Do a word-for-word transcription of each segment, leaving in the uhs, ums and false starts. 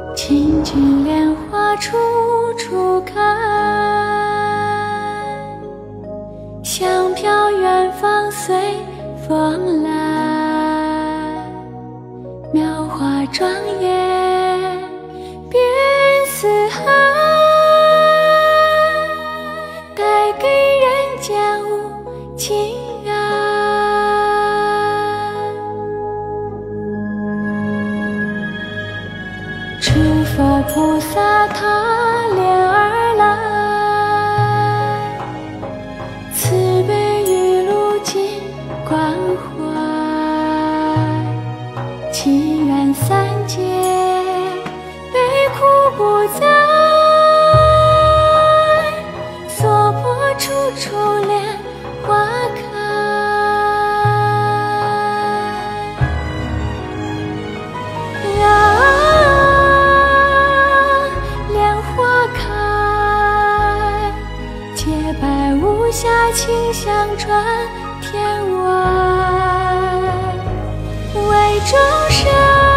青青莲花处处开，香飘远方随风来。妙花庄严遍四海，带给人间无情爱。诸佛菩萨踏莲而来，慈悲雨露尽关怀。祈愿三界悲苦不再，娑婆处处莲花开。洁白无瑕，清香传天外，为众生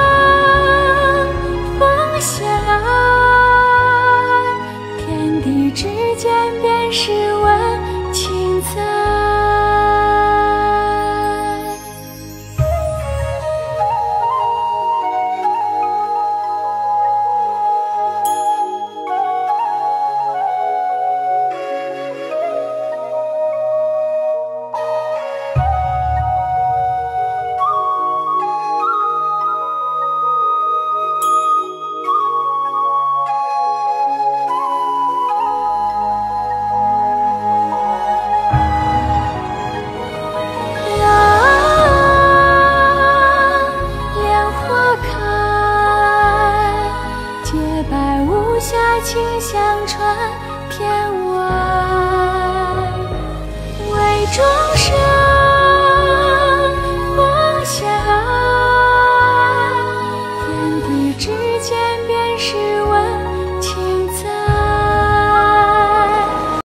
奉献爱，天地之间便是温情在。洁白无瑕，清香传